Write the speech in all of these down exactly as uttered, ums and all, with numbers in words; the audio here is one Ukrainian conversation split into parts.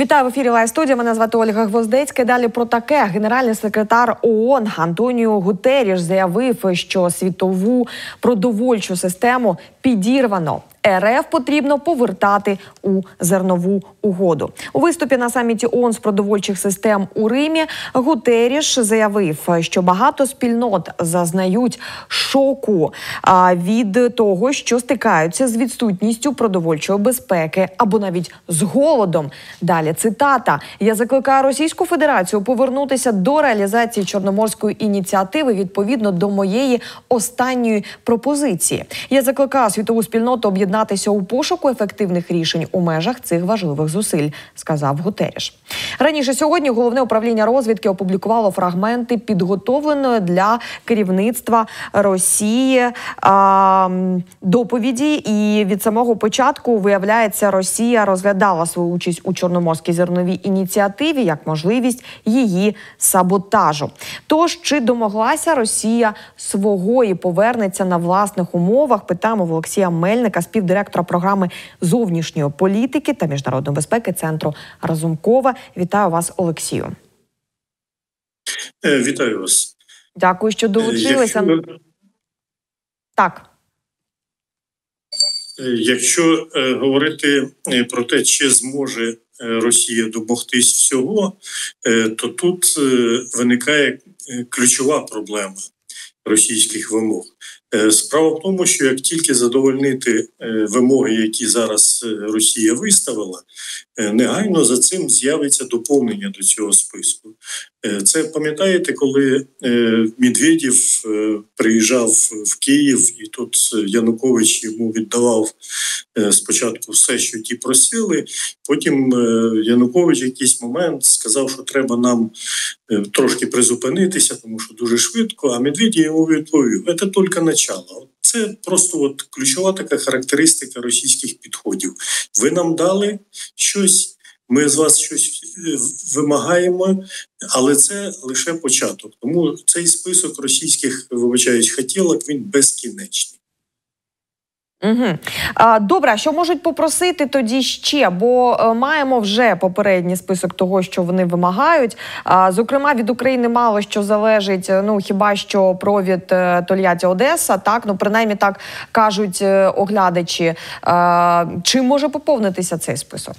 Вітаю в ефірі Лайв студія. Мене звати Ольга Гвоздецька. Далі про таке. Генеральний секретар ООН Антоніо Гутерріш заявив, що світову продовольчу систему підірвано. РФ потрібно повертати у зернову угоду. У виступі на саміті ООН з продовольчих систем у Римі Гутерріш заявив, що багато спільнот зазнають шоку від того, що стикаються з відсутністю продовольчої безпеки або навіть з голодом. Далі цитата. «Я закликаю Російську Федерацію повернутися до реалізації Чорноморської ініціативи відповідно до моєї останньої пропозиції. Я закликаю світову спільноту об'єднатися у пошуку ефективних рішень у межах цих важливих зусиль», сказав Гутерріш. Раніше сьогодні Головне управління розвідки опублікувало фрагменти підготовленої для керівництва Росії а, доповіді. І від самого початку, виявляється, Росія розглядала свою участь у Чорноморській зерновій ініціативі як можливість її саботажу. Тож, чи домоглася Росія свого і повернеться на власних умовах? Питаємо в Олексія Мельника, співдиректора програми зовнішньої політики та міжнародної безпеки Центру Разумкова. Вітаю вас, Олексію. Вітаю вас. Дякую, що долучилися. Якщо... Так. Якщо е, говорити про те, чи зможе Росія домогтись всього, е, то тут е, виникає ключова проблема російських вимог. Справа в тому, що як тільки задовольнити вимоги, які зараз Росія виставила, негайно за цим з'явиться доповнення до цього списку. Це пам'ятаєте, коли Медведєв приїжджав в Київ, і тут Янукович йому віддавав спочатку все, що ті просили, потім Янукович в якийсь момент сказав, що треба нам трошки призупинитися, тому що дуже швидко, а Медведєв йому відповів: «Це тільки начало». Це просто от ключова така характеристика російських підходів. Ви нам дали щось, ми з вас щось вимагаємо, але це лише початок. Тому цей список російських, вибачаюсь, хотілок, він безкінечний. Угу. Добре, а що можуть попросити тоді ще? Бо маємо вже попередній список того, що вони вимагають. Зокрема, від України мало що залежить, ну хіба що провід Тольятті-Одеса, так? Ну принаймні так кажуть оглядачі. Чи може поповнитися цей список?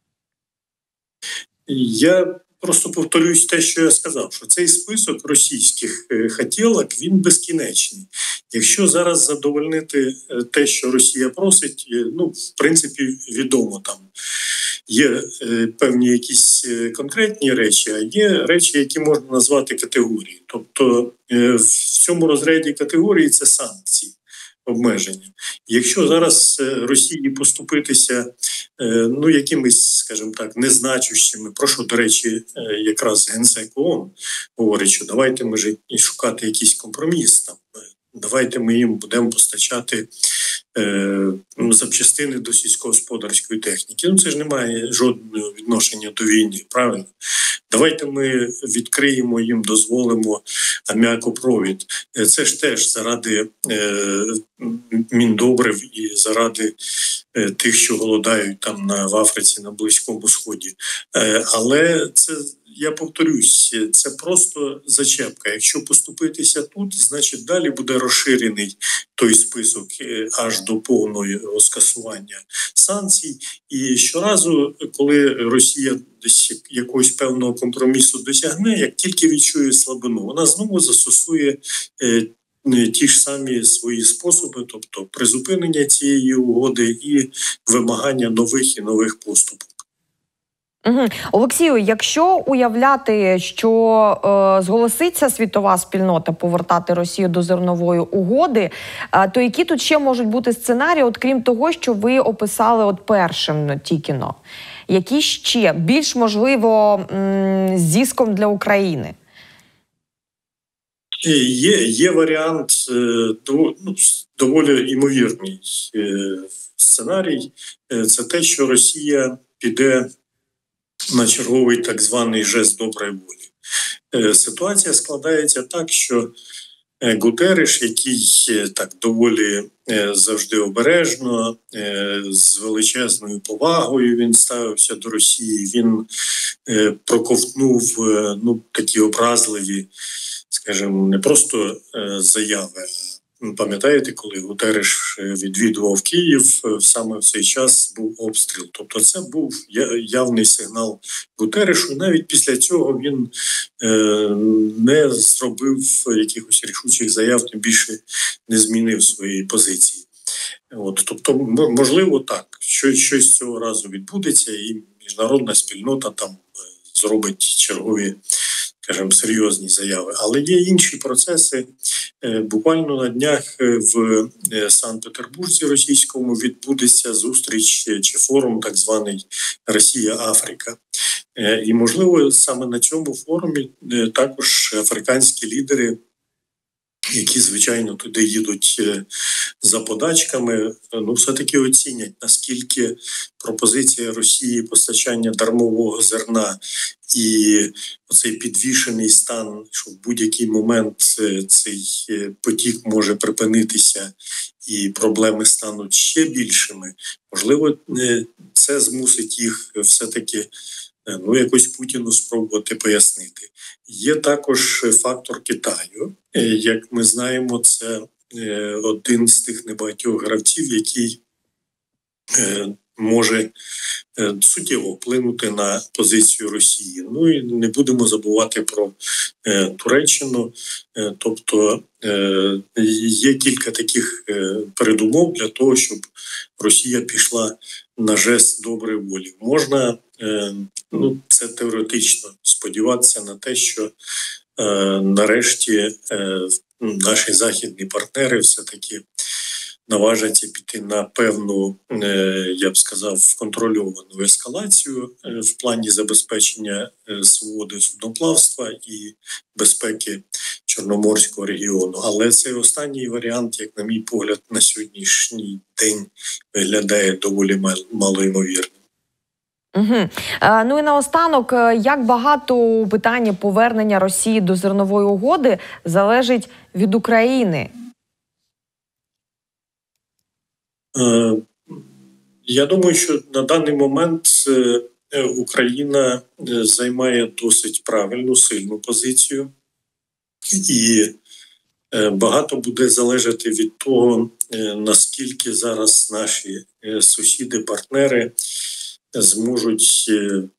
Я просто повторюсь те, що я сказав, що цей список російських хотілок, він безкінечний. Якщо зараз задовольнити те, що Росія просить, ну, в принципі, відомо там. Є певні якісь конкретні речі, а є речі, які можна назвати категорії. Тобто в цьому розряді категорії це санкції, обмеження. Якщо зараз Росії поступитися ну, якимись, скажімо так, незначущими, про що, до речі, якраз Генсек ООН говорить, що давайте ми ж і шукати якийсь компроміс там, давайте ми їм будемо постачати е, ну, запчастини до сільськогосподарської техніки. Ну це ж не має жодного відношення до війни, правильно? Давайте ми відкриємо їм, дозволимо аміакопровід. Це ж теж заради е, міндобрив і заради е, тих, що голодають там на, в Африці, на Близькому Сході. Е, але це, я повторюсь, це просто зачепка. Якщо поступитися тут, значить далі буде розширений той список аж до повного скасування санкцій. І щоразу, коли Росія десь якогось певного компромісу досягне, як тільки відчує слабину, вона знову застосує е, ті ж самі свої способи, тобто призупинення цієї угоди і вимагання нових і нових поступок. Угу. Олексію, якщо уявляти, що е, зголоситься світова спільнота повертати Росію до зернової угоди, е, то які тут ще можуть бути сценарії, от крім того, що ви описали от першим тікіно? Які ще більш, можливо, м, з зіском для України? Є, є варіант, е, до, ну, доволі ймовірний е, сценарій. Е, це те, що Росія піде на черговий так званий жест доброї волі. Ситуація складається так, що Гутерриш, який так доволі завжди обережно, з величезною повагою він ставився до Росії, він проковтнув ну, такі образливі, скажімо, не просто заяви. Пам'ятаєте, коли Гутерриш відвідував Київ, саме в цей час був обстріл. Тобто це був явний сигнал Гутерришу. Навіть після цього він не зробив якихось рішучих заяв, тим більше не змінив своєї позиції. От, тобто, можливо, так, що щось цього разу відбудеться, і міжнародна спільнота там зробить чергові, скажімо, серйозні заяви. Але є інші процеси. Буквально на днях в Санкт-Петербурзі російському відбудеться зустріч чи форум, так званий Росія-Африка. І, можливо, саме на цьому форумі також африканські лідери, які, звичайно, туди їдуть за подачками, ну, все-таки оцінять, наскільки пропозиція Росії постачання дармового зерна і оцей підвішений стан, що в будь-який момент цей потік може припинитися і проблеми стануть ще більшими. Можливо, це змусить їх все-таки ну, якось Путіну спробувати пояснити. Є також фактор Китаю. Як ми знаємо, це один з тих небагатьох гравців, який може суттєво вплинути на позицію Росії. Ну і не будемо забувати про Туреччину. Тобто є кілька таких передумов для того, щоб Росія пішла на жест доброї волі. Можна, ну це теоретично, сподіватися на те, що нарешті наші західні партнери все-таки наважаться піти на певну, я б сказав, контрольовану ескалацію в плані забезпечення свободи судноплавства і безпеки Чорноморського регіону. Але цей останній варіант, як на мій погляд, на сьогоднішній день виглядає доволі малоймовірним. Угу. А, ну і наостанок, як багато у питанні повернення Росії до зернової угоди залежить від України? Е, я думаю, що на даний момент Україна займає досить правильну, сильну позицію. І багато буде залежати від того, наскільки зараз наші сусіди, партнери зможуть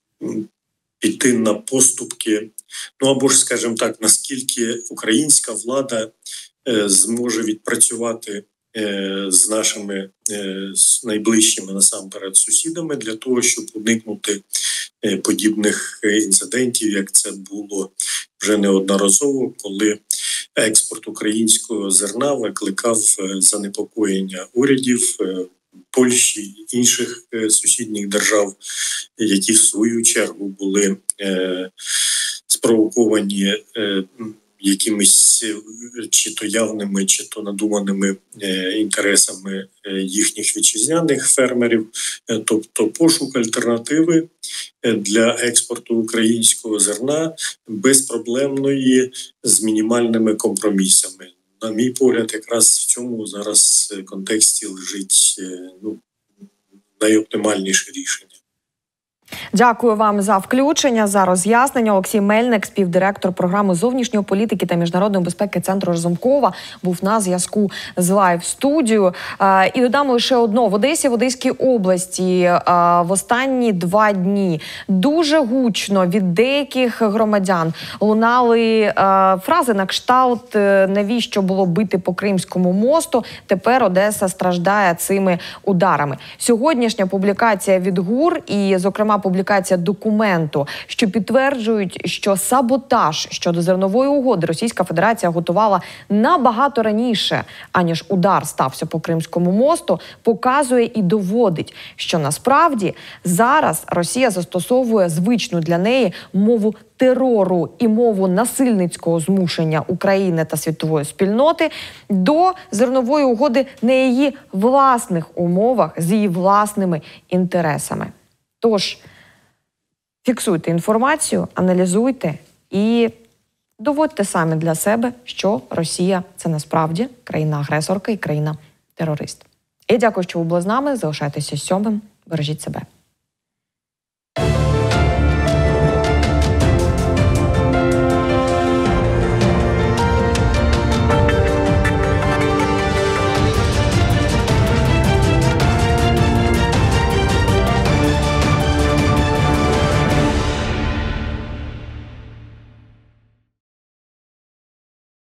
піти на поступки, ну або ж, скажімо так, наскільки українська влада зможе відпрацювати з нашими з найближчими насамперед сусідами для того, щоб уникнути подібних інцидентів, як це було вже неодноразово, коли експорт українського зерна викликав занепокоєння урядів Польщі, інших сусідніх держав, які в свою чергу були е, спровоковані е, якимись чи то явними, чи то надуманими е, інтересами їхніх вітчизняних фермерів. Е, тобто пошук альтернативи для експорту українського зерна безпроблемної з мінімальними компромісами. На мій погляд, якраз в цьому зараз контексті лежить ну, найоптимальніше рішення. Дякую вам за включення, за роз'яснення. Олексій Мельник, співдиректор програми зовнішньої політики та міжнародної безпеки Центру Разумкова, був на зв'язку з лайв-студією. І додам лише одно. В Одесі, в Одеській області в останні два дні дуже гучно від деяких громадян лунали фрази на кшталт «навіщо було бити по Кримському мосту?». Тепер Одеса страждає цими ударами. Сьогоднішня публікація від ГУР і, зокрема, публікація документу, що підтверджують, що саботаж щодо зернової угоди Російська Федерація готувала набагато раніше, аніж удар стався по Кримському мосту, показує і доводить, що насправді зараз Росія застосовує звичну для неї мову терору і мову насильницького змушення України та світової спільноти до зернової угоди на її власних умовах, з її власними інтересами. Тож, фіксуйте інформацію, аналізуйте і Доводьте самі для себе, що Росія – це насправді країна-агресорка і країна-терорист. Я дякую, що ви були з нами. Залишайтеся сьомим. Бережіть себе.